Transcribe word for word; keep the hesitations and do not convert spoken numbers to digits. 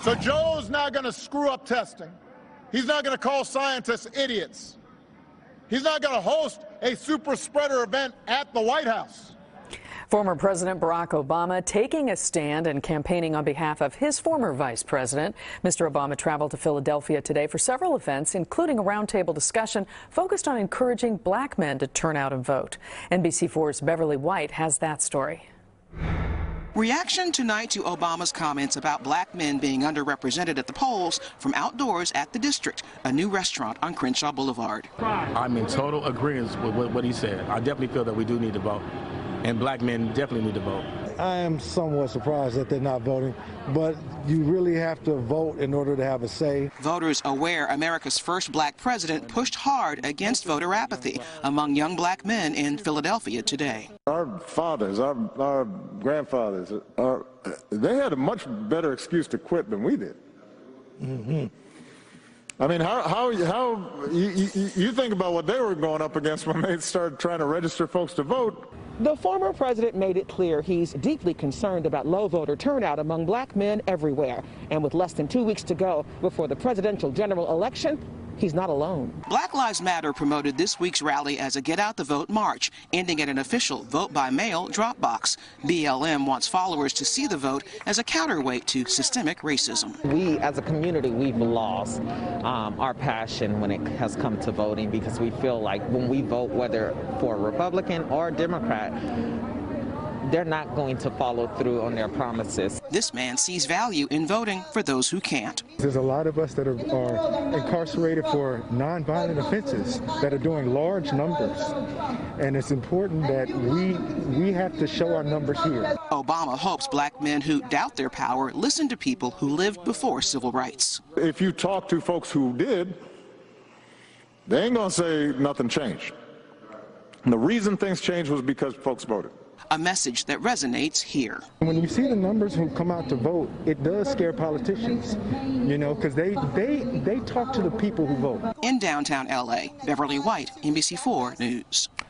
So Joe's not going to screw up testing. He's not going to call scientists idiots. He's not going to host a super spreader event at the White House. Former President Barack Obama taking a stand and campaigning on behalf of his former vice president. Mister Obama traveled to Philadelphia today for several events, including a roundtable discussion focused on encouraging black men to turn out and vote. N B C four's Beverly White has that story. Reaction tonight to Obama's comments about black men being underrepresented at the polls from outdoors at the District, a new restaurant on Crenshaw Boulevard. I'm in total agreement with what he said. I definitely feel that we do need to vote, and black men definitely need to vote. I am somewhat surprised that they're not voting, but you really have to vote in order to have a say. Voters aware America's first black president pushed hard against voter apathy among young black men in Philadelphia today. Our fathers, our, our grandfathers, our, they had a much better excuse to quit than we did. Mm-hmm. I mean, how, how, how you, you, you think about what they were going up against when they started trying to register folks to vote. The former president made it clear he's deeply concerned about low voter turnout among black men everywhere. And with less than two weeks to go before the presidential general election, he's not alone. Black Lives Matter promoted this week's rally as a Get Out the Vote march, ending at an official vote-by-mail drop box. B L M wants followers to see the vote as a counterweight to systemic racism. We, as a community, we've lost um, our passion when it has come to voting, because we feel like when we vote, whether for a Republican or a Democrat, they're not going to follow through on their promises. This man sees value in voting for those who can't. There's a lot of us that are, are incarcerated for nonviolent offenses that are doing large numbers, and it's important that we we have to show our numbers here. Obama hopes black men who doubt their power listen to people who lived before civil rights. If you talk to folks who did, they ain't gonna say nothing changed. And the reason things changed was because folks voted. A message that resonates here. When you see the numbers who come out to vote, it does scare politicians, you know, because they, they, they talk to the people who vote. In downtown L A, Beverly White, N B C four News.